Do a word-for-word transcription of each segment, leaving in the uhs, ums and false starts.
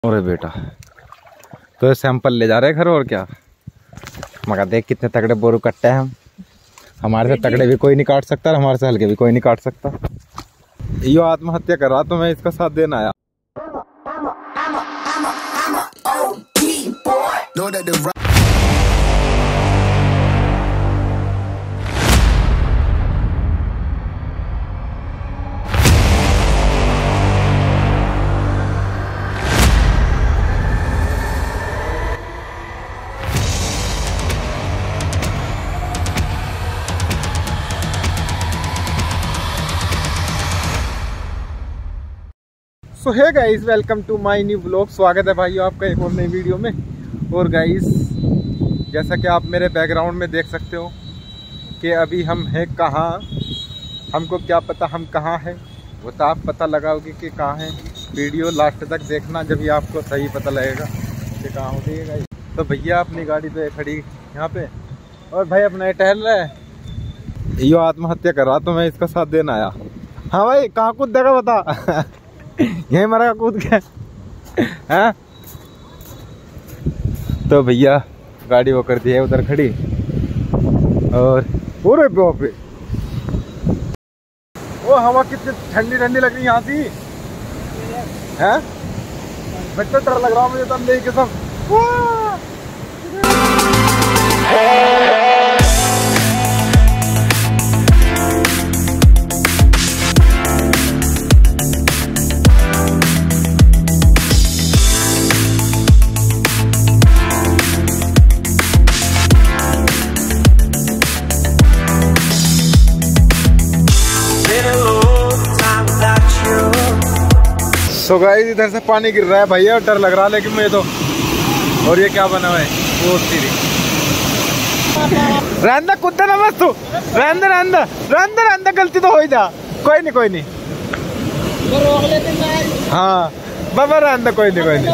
अरे बेटा तो ये सैंपल ले जा रहे घर और क्या। मगर देख कितने तगड़े बोरू कट्टे हैं हम। हमारे से तगड़े भी कोई नहीं काट सकता और हमारे से हल्के भी कोई नहीं काट सकता। यो आत्महत्या कर रहा तो मैं इसका साथ देना आया। So hey guys, welcome to my new blog. स्वागत है भाइयों आपका एक और नई वीडियो में। और गाइस जैसा कि आप मेरे बैकग्राउंड में देख सकते हो कि अभी हम हैं कहाँ, हमको क्या पता हम कहाँ हैं, वो तो आप पता लगाओगे कि कहाँ हैं। वीडियो लास्ट तक देखना, जब भी आपको सही पता लगेगा कि कहाँ होती है गाइस। तो भैया अपनी गाड़ी पे खड़ी यहाँ पे और भाई अपना ये टहल रहा है। यो आत्महत्या कर रहा तो मैं इसका साथ देना आया। हाँ भाई कहाँ कूद देगा बता। यही मरा कूद के हैं। तो भैया गाड़ी वो कर दी है उधर खड़ी और पूरे पे वो हवा कितनी ठंडी ठंडी लग रही यहाँ सी है। बच्चा डर लग रहा मुझे तो अंदर ही कसम। तो गाइस इधर से पानी गिर रहा है भैया, डर लग रहा है लेकिन मुझे तो। और ये क्या बना हुआ है वो तेरी रहंदा कुत्ता ना बस तू रहंदा रहंदा रहंदा रहंदा गलती तो हो ही जा। कोई नहीं कोई नहीं हाँ बाबा रहंदा कोई नहीं कोई नहीं।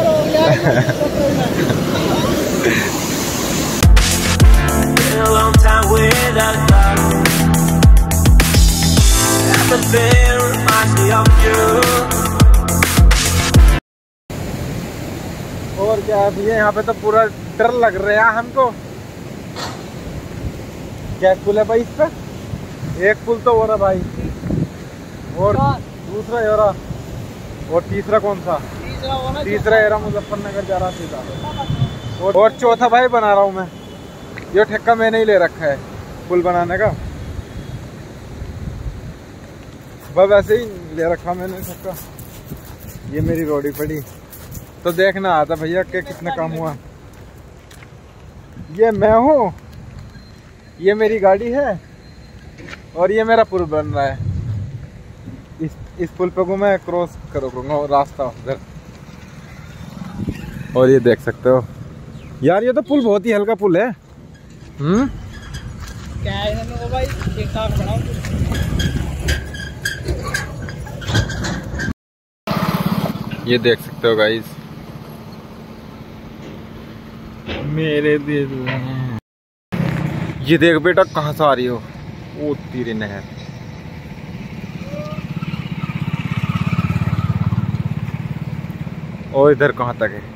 और क्या है भैया यहाँ पे तो पूरा डर लग रहा है हमको। क्या पुल है भाई इस पे? एक पुल तो हो रहा भाई और दूसरा हो रहा और तीसरा कौन सा? तीसरा एरा मुजफ्फरनगर जा रहा सीधा। और, और चौथा भाई बना रहा हूँ मैं। ये ठेका मैंने ही ले रखा है पुल बनाने का। बस ऐसे ही ले रखा मैंने ठेका। ये मेरी रोडी पड़ी तो देखना आता भैया कि कितना काम हुआ। ये मैं हूँ, ये मेरी गाड़ी है और ये मेरा पुल बन रहा है। इस इस पुल पे को मैं क्रॉस करूँगा रास्ता उधर। और ये देख सकते हो यार, ये तो पुल बहुत ही हल्का पुल है। हम्म क्या है भाई, ठीक ठाक बनाओ। ये देख सकते हो गाइस मेरे दिल। ये देख बेटा कहाँ से आ रही हो, ओ तेरी नहर। और इधर कहाँ तक है?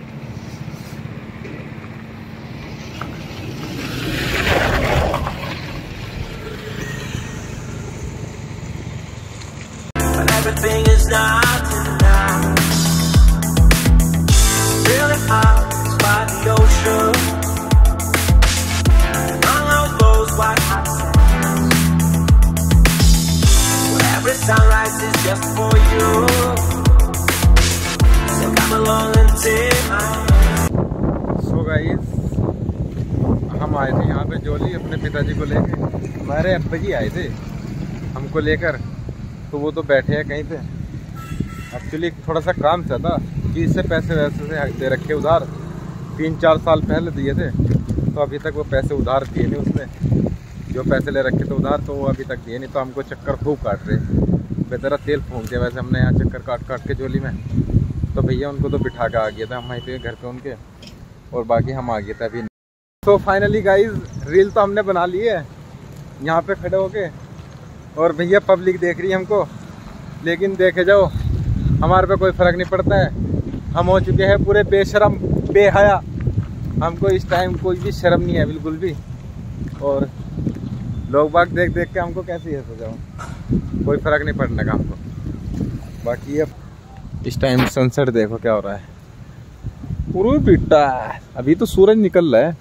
Everything is not enough. Really hard by the ocean. None of those white hot sands. Where every sunrise is just for you. So come along and take my hand. So guys, हम आए थे यहाँ पे जोली अपने पिताजी को लेके। हमारे अब्बा जी आए थे हमको लेकर, तो वो तो बैठे हैं कहीं पे। एक्चुअली थोड़ा सा काम था कि इससे पैसे वैसे से दे रखे उधार, तीन चार साल पहले दिए थे। तो अभी तक वो पैसे उधार दिए नहीं उसने। जो पैसे ले रखे थे उधार तो वो अभी तक दिए नहीं। तो हमको चक्कर खूब काट रहे, बेहतर तेल फूंक दिया वैसे हमने यहाँ चक्कर काट काट के जोली में। तो भैया उनको तो बिठा के आ गया था हम वहीं पे घर पे उनके, और बाकी हम आ गए थे अभी। तो फाइनली गाइज रील तो हमने बना ली है यहाँ पे खड़े होके। और भैया पब्लिक देख रही है हमको, लेकिन देखे जाओ हमारे पे कोई फ़र्क नहीं पड़ता है। हम हो चुके हैं पूरे बेशरम बेहया। हमको इस टाइम कोई भी शर्म नहीं है बिल्कुल भी। और लोग बाग देख देख के हमको कैसे ही हंस जाओ, कोई फर्क नहीं पड़ने का हमको। बाकी अब इस टाइम सनसेट देखो क्या हो रहा है। पूरा पिट्टा अभी तो सूरज निकल रहा है।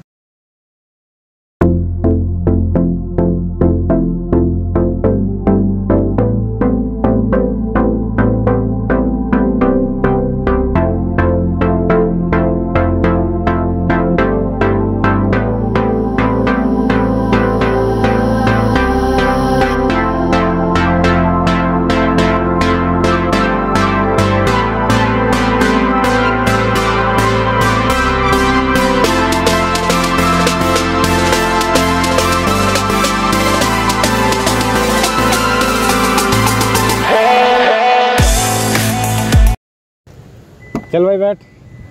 चल भाई बैठ।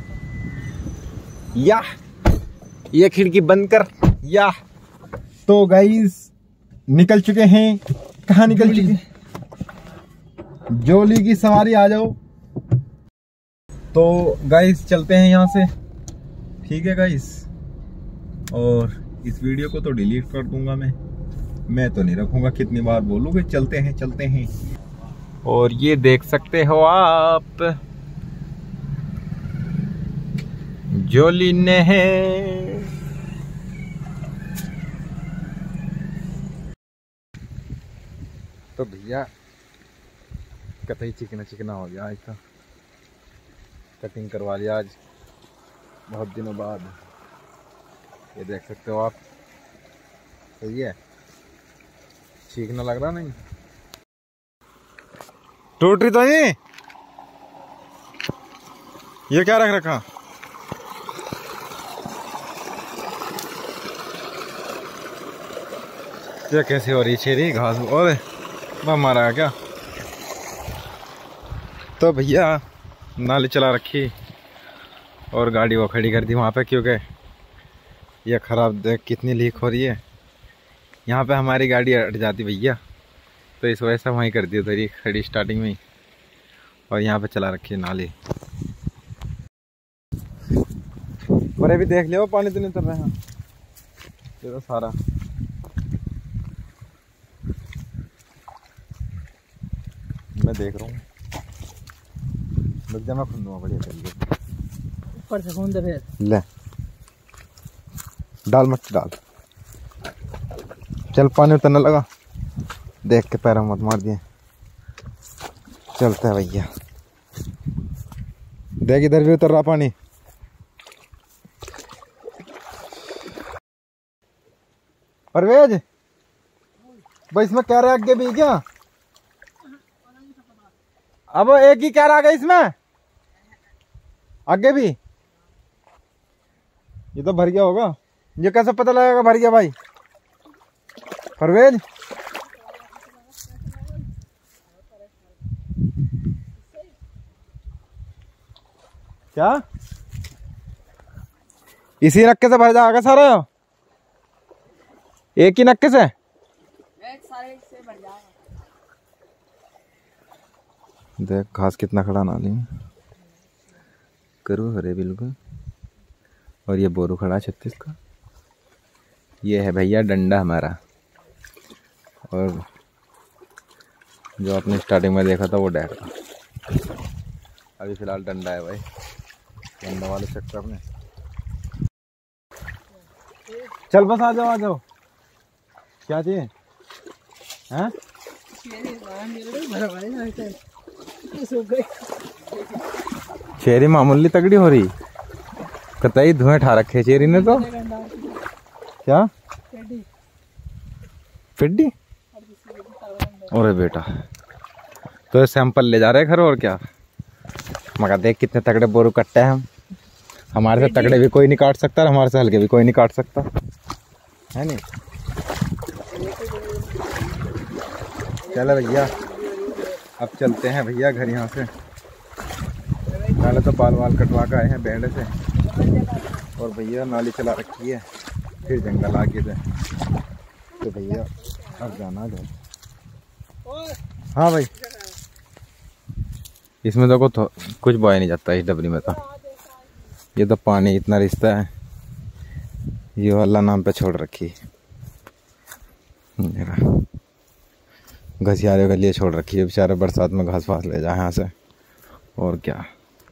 या ये खिड़की बंद कर। या तो गाइस निकल चुके हैं। कहाँ निकल चुके? जोली की सवारी, आ जाओ। तो गाइस चलते हैं यहाँ से, ठीक है गाइस। और इस वीडियो को तो डिलीट कर दूंगा मैं मैं तो नहीं रखूंगा, कितनी बार बोलूँगा चलते हैं चलते हैं। और ये देख सकते हो आप जोली ने है। तो भैया कतई चिकना चिकना हो गया आज तो। कटिंग करवा लिया आज बहुत दिनों बाद। ये देख सकते हो आप, सही है, चीकना लग रहा नहीं? टूट रही तो नहीं? ये क्या रख रखा? ये कैसे हो रही छेरी घास? और मारा क्या? तो भैया नाली चला रखी और गाड़ी वो खड़ी कर दी वहाँ पे, क्योंकि ये ख़राब देख कितनी लीक हो रही है। यहाँ पे हमारी गाड़ी अट जाती भैया, तो इस वजह से वहीं कर दी उधर खड़ी स्टार्टिंग में ही। और यहाँ पे चला रखी है नाली। पर अभी देख लियो पानी तो नहीं उतर रहा है। ये तो सारा मैं देख रहा हूँ। लग जा, मैं खुंदूंगा बढ़िया तरीके ऊपर से। खून दे फिर ले, डाल मत डाल। चल पानी उतरने लगा, देख के पैर मत मार दिए। चलते हैं भैया। देख इधर भी उतर रहा पानी। परवेज भाई इसमें क्या रहा आगे भी क्या? अब एक ही क्या रहा गया इसमें आगे भी? ये तो भर गया होगा। ये कैसे पता लगेगा भर गया भाई? परवेज क्या इसी नक्के से भर जाएगा सारा? एक ही नक्के से? एक सारे से भर जाएगा। देख घास कितना खड़ा नाली में, करू हरे बिल्कुल। और ये बोरू खड़ा छत्तीस का। ये है भैया डंडा हमारा। और जो आपने स्टार्टिंग में देखा था वो डैरा। अभी फिलहाल डंडा है भाई, डंडा वाले चक्कर अपने। चल बस आ जाओ आ जाओ। क्या चाहिए? हैं? चेरी मामूली तगड़ी हो रही, कतई धुएं ठा रखे चेरी ने तो। क्या फिड्डी? अरे बेटा तो सैंपल ले जा रहे घर और क्या? मगर देख कितने तगड़े बोरू कट्टे हैं हम। हमारे से तगड़े भी कोई नहीं काट सकता और हमारे से हल्के भी कोई नहीं काट सकता है नहीं। चलो भैया अब चलते हैं भैया घर। यहाँ से पहले तो बाल वाल कटवा के आए हैं बैंड से। और भैया नाली चला रखी है, फिर जंगल आगे थे। तो भैया अब जाना घर। हाँ भाई इसमें तो को कुछ बोया नहीं जाता इस डबरी में तो। ये तो पानी इतना रिश्ता है, ये अल्लाह नाम पे छोड़ रखी, घसियारे के लिए छोड़ रखी है। बेचारे बरसात में घास फास ले जाए यहाँ से, और क्या।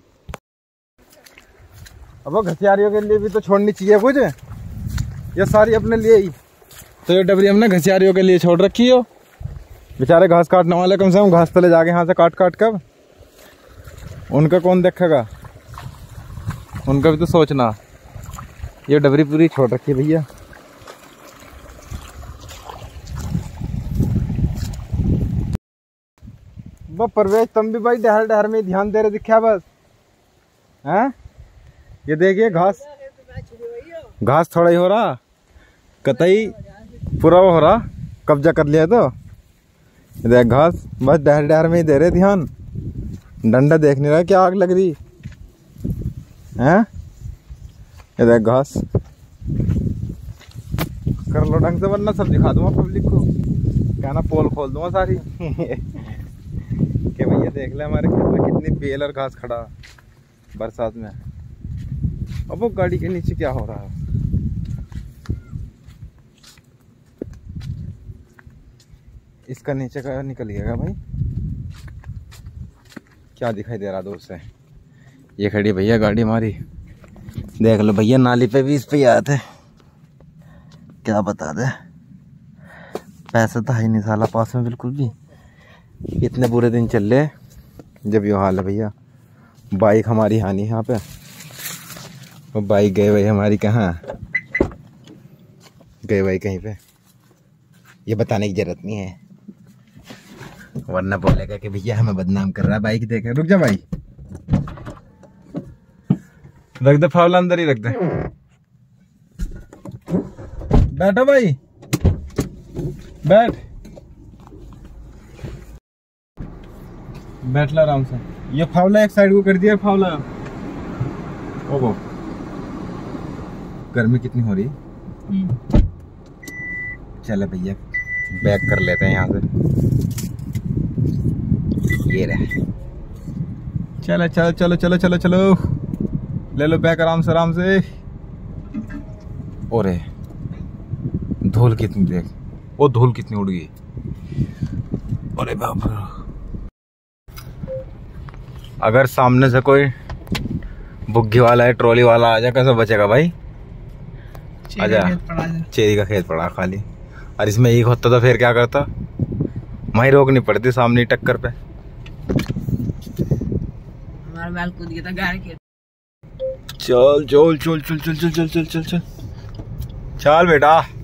अब घसियारियों के लिए भी तो छोड़नी चाहिए कुछ, ये सारी अपने लिए ही। तो ये डबरी हमने घसियारियों के लिए छोड़ रखी हो, बेचारे घास काटने वाले कम से कम घास तले जाके यहाँ से काट काट कर, उनका कौन देखेगा, उनका भी तो सोचना। ये डबरी पूरी छोड़ रखी है भैया। वो परवेश तुम भी भाई डहर डहर में ध्यान दे रहे दिखा बस, हैं? ये देखिए घास घास थोड़ा ही हो रहा, कतई पूरा वो हो रहा, कब्जा कर लिया। तो देख घास बस डहर डहर में ही दे रहे ध्यान, डंडा देख नहीं रहा क्या आग लग रही हैं। ये देख घास कर लो ढंग से, वरना सब दिखा दूंगा पब्लिक को, क्या ना पोल खोल दूंगा सारी कि भैया देख ले हमारे खेत में कितनी बेल और घास खड़ा बरसात में। अब वो गाड़ी के नीचे क्या हो रहा है, इसका नीचे का निकल गया भाई, क्या दिखाई दे रहा दूर से। ये खड़ी भैया गाड़ी हमारी, देख लो भैया नाली पे भी इस पे आए थे, क्या बता दे, पैसे तो है नहीं साला पास में बिल्कुल भी। इतने बुरे दिन चल रहे जब ये हाल है भैया। बाइक हमारी हानि यहाँ पे, वो बाइक गए भाई हमारी कहाँ गए भाई कहीं पे, ये बताने की जरूरत नहीं है, वरना बोलेगा कि भैया हमें बदनाम कर रहा है बाइक देखे। रुक जा भाई, रख दे फावला अंदर ही रख दे, बैठो भाई बैठ बैठ ला आराम से। ये फावला एक साइड को कर दिया फावला। ओ वो गर्मी कितनी हो रही है। चले भैया बैक कर लेते हैं यहाँ से, ये रहे। चलो चलो चलो चलो चलो चलो ले लो बैक आराम से आराम से। और धूल कितनी देख, वो धूल कितनी उड़ गई, अरे बाप रे। अगर सामने से कोई बुग्गी वाला है, ट्रॉली वाला आ जाए, कैसे बचेगा भाई। आजा, चेरी का खेत पड़ा खाली, और इसमें एक होता तो फिर क्या करता, वहीं रोकनी पड़ती सामने टक्कर पे। हमारा बैल कूद गया था गाय के। चल चल चल चल चल चल चल चल चल चल बेटा।